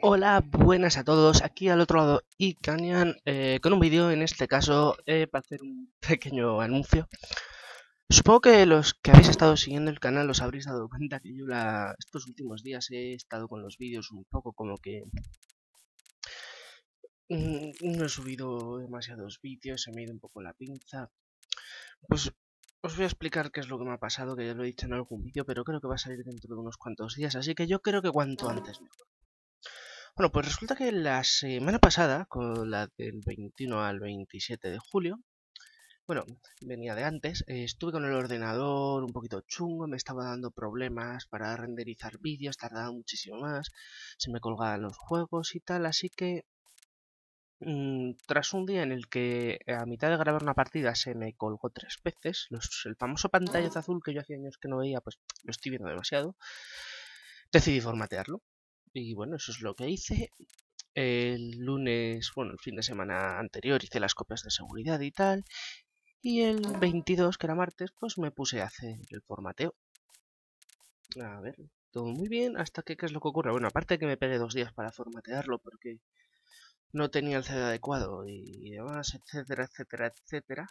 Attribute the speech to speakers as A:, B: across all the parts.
A: Hola, buenas a todos, aquí al otro lado Icanian, con un vídeo en este caso para hacer un pequeño anuncio. Supongo que los que habéis estado siguiendo el canal os habréis dado cuenta que yo estos últimos días he estado con los vídeos un poco como que no he subido demasiados vídeos, se me ha ido un poco la pinza. Pues os voy a explicar qué es lo que me ha pasado, que ya lo he dicho en algún vídeo, pero creo que va a salir dentro de unos cuantos días, así que yo creo que cuanto antes mejor. Bueno, pues resulta que la semana pasada, con la del 21 al 27 de julio, bueno, venía de antes, estuve con el ordenador un poquito chungo, me estaba dando problemas para renderizar vídeos, tardaba muchísimo más, se me colgaban los juegos y tal, así que tras un día en el que a mitad de grabar una partida se me colgó 3 veces, el famoso pantallazo azul que yo hacía años que no veía, pues lo estoy viendo demasiado, decidí formatearlo. Y bueno, eso es lo que hice. El lunes, bueno, el fin de semana anterior hice las copias de seguridad y tal. Y el 22, que era martes, pues me puse a hacer el formateo. A ver, todo muy bien, hasta que, ¿qué es lo que ocurre? Bueno, aparte que me pegué 2 días para formatearlo porque no tenía el CD adecuado y demás, etcétera, etcétera, etcétera.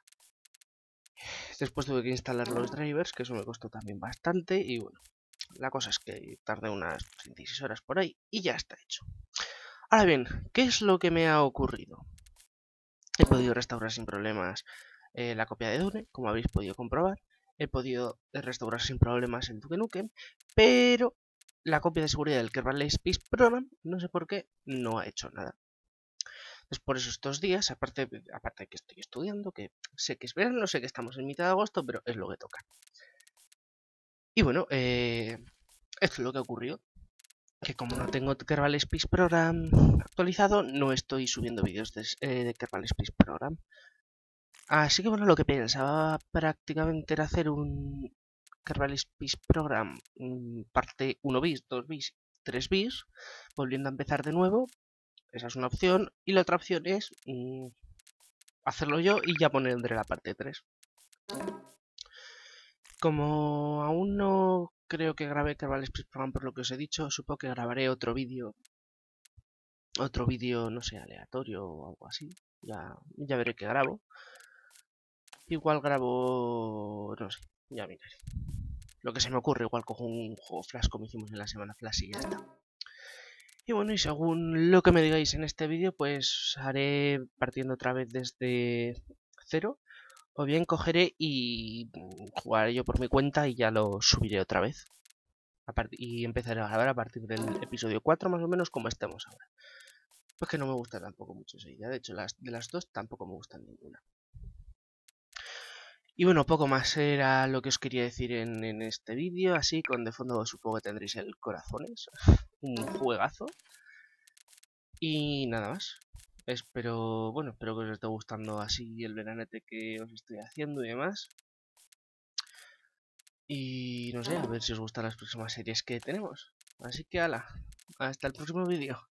A: Después tuve que instalar los drivers, que eso me costó también bastante. Y bueno, la cosa es que tardé unas 36 horas por ahí y ya está hecho. Ahora bien, ¿qué es lo que me ha ocurrido? He podido restaurar sin problemas la copia de Dune, como habéis podido comprobar. He podido restaurar sin problemas el Duke Nukem, pero la copia de seguridad del Kerbal Space Program, no sé por qué, no ha hecho nada. Entonces, por eso estos días, aparte de que estoy estudiando, que sé que es verano, sé que estamos en mitad de agosto, pero es lo que toca. Y bueno, esto es lo que ha ocurrido. Que como no tengo Kerbal Space Program actualizado, no estoy subiendo vídeos de Kerbal Space Program. Así que bueno, lo que pensaba prácticamente era hacer un Kerbal Space Program parte 1 bis, 2 bis, 3 bis, volviendo a empezar de nuevo. Esa es una opción. Y la otra opción es hacerlo yo y ya pondré la parte 3. Como aún no creo que grabe Kerbal Space Program por lo que os he dicho, supongo que grabaré otro vídeo, no sé, aleatorio o algo así. Ya veré qué grabo. Igual grabo, no sé, ya miraré. Lo que se me ocurre, igual cojo un juego Flash como hicimos en la semana Flash y ya está. Y bueno, y según lo que me digáis en este vídeo, pues haré partiendo otra vez desde cero. O bien cogeré y jugaré yo por mi cuenta y ya lo subiré otra vez. Y empezaré a grabar a partir del episodio 4 más o menos como estemos ahora. Pues que no me gusta tampoco mucho esa idea. De hecho, de las dos tampoco me gustan ninguna. Y bueno, poco más era lo que os quería decir en este vídeo. Así, con de fondo supongo que tendréis el Corazones. Un juegazo. Y nada más. Espero que os esté gustando así el veranete que os estoy haciendo y demás. Y no sé, a ver si os gustan las próximas series que tenemos. Así que ala, hasta el próximo vídeo.